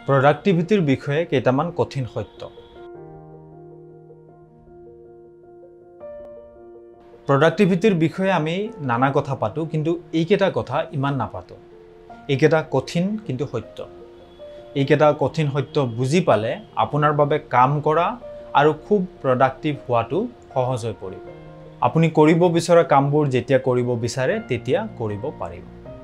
প্ৰডাক্টিভিটিৰ বিষয়ে কেইটামান কঠিন সত্য। প্ৰডাক্টিভিটিৰ বিষয়ে আমি নানা কথা পাতো, কিন্তু এইকেইটা কথা ইমান নাপাতো। এইকেইটা কঠিন কিন্তু সত্য। এইকেইটা কঠিন সত্য বুজি পালে আপোনাৰ বাবে কাম কৰা আৰু খুব প্ৰডাক্টিভ হোৱাটো সহজ হৈ পৰিব। আপুনি কৰিব বিচৰা কামবোৰ যেতিয়া কৰিব বিচাৰে তেতিয়া কৰিব পাৰিব।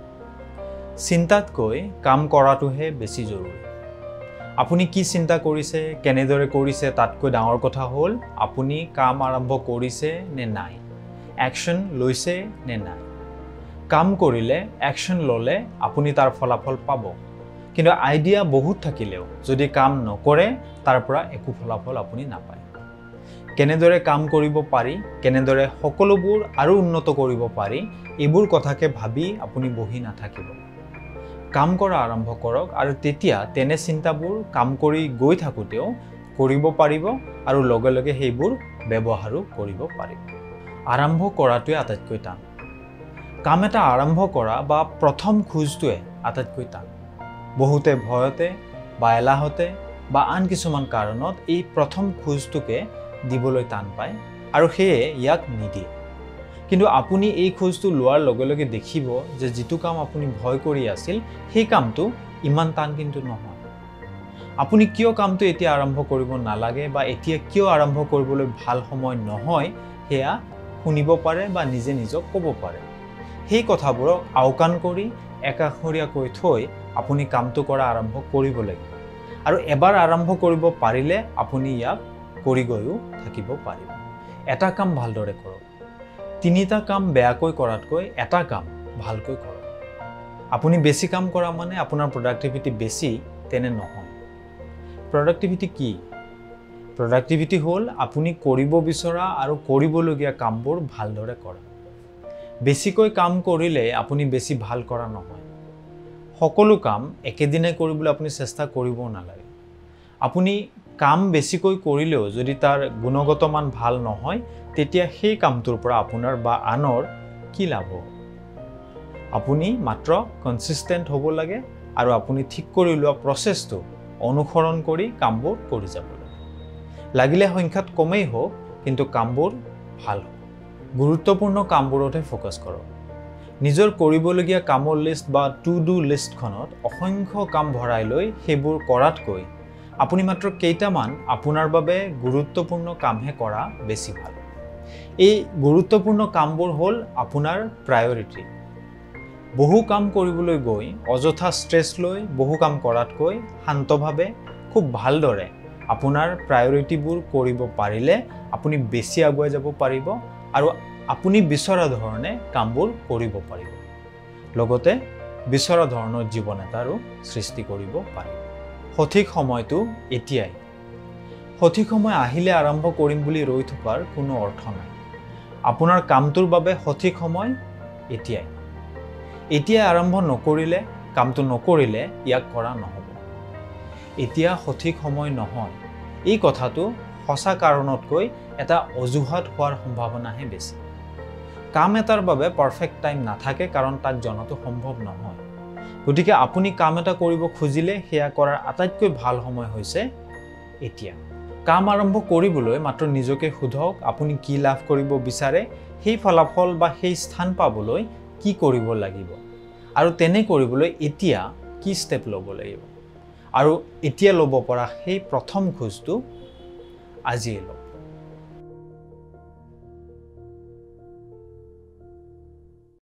চিন্তাতকৈ কাম কৰাটোহে বেছি জৰুৰী। আপুনি কি চিন্তা কৰিছে, কেনেদৰে কৰিছে তাতকৈ ডাঙৰ কথা হ'ল আপুনি কাম আৰম্ভ কৰিছে নে নাই, একশ্যন লৈছে নে নাই। কাম কৰিলে, একশ্যন ল'লে আপুনি তাৰ ফলাফল পাব। কিন্তু আইডিয়া বহুত থাকিলেও যদি কাম নকৰে তাৰ পৰা একো ফলাফল আপুনি নাপায়। কেনেদৰে কাম কৰিব পাৰি, কেনেদৰে সকলোবোৰ আৰু উন্নত কৰিব পাৰি, এইবোৰ কথাকে ভাবি আপুনি বহি নাথাকিব। কাম কৰা আৰম্ভ কৰক আৰু তেতিয়া তেনে চিন্তাবোৰ কাম কৰি গৈ থাকোঁতেও কৰিব পাৰিব আৰু লগে লগে সেইবোৰ ব্যৱহাৰো কৰিব পাৰিব। আৰম্ভ কৰাটোৱে আটাইতকৈ টান। কাম এটা আৰম্ভ কৰা বা প্ৰথম খোজটোৱে আটাইতকৈ টান। বহুতে ভয়তে বা এলাহতে বা আন কিছুমান কাৰণত এই প্ৰথম খোজটোকে দিবলৈ টান পায় আৰু সেয়ে ইয়াক নিদিয়ে। কিন্তু আপুনি এই খোজটো লোৱাৰ লগে লগে দেখিব যে যিটো কাম আপুনি ভয় কৰি আছিল সেই কামটো ইমান টান কিন্তু নহয়। আপুনি কিয় কামটো এতিয়া আৰম্ভ কৰিব নালাগে বা এতিয়া কিয় আৰম্ভ কৰিবলৈ ভাল সময় নহয় সেয়া শুনিব পাৰে বা নিজে নিজক ক'ব পাৰে। সেই কথাবোৰক আওকাণ কৰি একাষৰীয়াকৈ থৈ আপুনি কামটো কৰা আৰম্ভ কৰিব লাগিব। আৰু এবাৰ আৰম্ভ কৰিব পাৰিলে আপুনি ইয়াক কৰি গৈও থাকিব পাৰিব। এটা কাম ভালদৰে কৰক। 3টা কাম বেয়াকৈ কৰাতকৈ এটা কাম ভালকৈ কৰক। আপুনি বেছি কাম কৰা মানে আপোনাৰ প্ৰডাক্টিভিটি বেছি তেনে নহয়। প্ৰডাক্টিভিটি কি? প্ৰডাক্টিভিটি হ'ল আপুনি কৰিব বিচৰা আৰু কৰিবলগীয়া কামবোৰ ভালদৰে কৰা। বেছিকৈ কাম কৰিলে আপুনি বেছি ভাল কৰা নহয়। সকলো কাম একেদিনে কৰিবলৈ আপুনি চেষ্টা কৰিবও নালাগে। আপুনি কাম বেছিকৈ কৰিলেও যদি তাৰ গুণগত মান ভাল নহয় তেতিয়া সেই কামটোৰ পৰা আপোনাৰ বা আনৰ কি লাভ হ'ব? আপুনি মাত্ৰ কনচিষ্টেণ্ট হ'ব লাগে আৰু আপুনি ঠিক কৰি লোৱা প্ৰচেছটো অনুসৰণ কৰি কামবোৰ কৰি যাব লাগে। লাগিলে সংখ্যাত কমেই হওক কিন্তু কামবোৰ ভাল হ'ব। গুৰুত্বপূৰ্ণ কামবোৰতহে ফ'কাছ কৰক। নিজৰ কৰিবলগীয়া কামৰ লিষ্ট বা টু ডু লিষ্টখনত অসংখ্য কাম ভৰাই লৈ সেইবোৰ কৰাতকৈ আপুনি মাত্ৰ কেইটামান আপোনাৰ বাবে গুৰুত্বপূৰ্ণ কামহে কৰা বেছি ভাল। এই গুৰুত্বপূৰ্ণ কামবোৰ হ'ল আপোনাৰ প্ৰায়ৰিটি। বহু কাম কৰিবলৈ গৈ অযথা ষ্ট্ৰেছ লৈ বহু কাম কৰাতকৈ শান্তভাৱে খুব ভালদৰে আপোনাৰ প্ৰায়ৰিটিবোৰ কৰিব পাৰিলে আপুনি বেছি আগুৱাই যাব পাৰিব আৰু আপুনি বিচৰা ধৰণে কামবোৰ কৰিব পাৰিব। লগতে বিচৰা ধৰণৰ জীৱন এটাৰো সৃষ্টি কৰিব পাৰিব। সঠিক সময়টো এতিয়াই। সঠিক সময় আহিলে আৰম্ভ কৰিম বুলি ৰৈ থকাৰ কোনো অৰ্থ নাই। আপোনাৰ কামটোৰ বাবে সঠিক সময় এতিয়াই। এতিয়াই আৰম্ভ নকৰিলে, কামটো নকৰিলে ইয়াক কৰা নহ'ব। এতিয়া সঠিক সময় নহয়, এই কথাটো সঁচা কাৰণতকৈ এটা অজুহাত হোৱাৰ সম্ভাৱনাহে বেছি। কাম এটাৰ বাবে পাৰফেক্ট টাইম নাথাকে কাৰণ তাক জনাটো সম্ভৱ নহয়। গতিকে আপুনি কাম এটা কৰিব খুজিলে সেয়া কৰাৰ আটাইতকৈ ভাল সময় হৈছে এতিয়া। কাম আৰম্ভ কৰিবলৈ মাত্ৰ নিজকে সোধক আপুনি কি লাভ কৰিব বিচাৰে, সেই ফলাফল বা সেই স্থান পাবলৈ কি কৰিব লাগিব আৰু তেনে কৰিবলৈ এতিয়া কি ষ্টেপ ল'ব লাগিব। আৰু এতিয়া ল'ব পৰা সেই প্ৰথম খোজটো আজিয়ে লওক।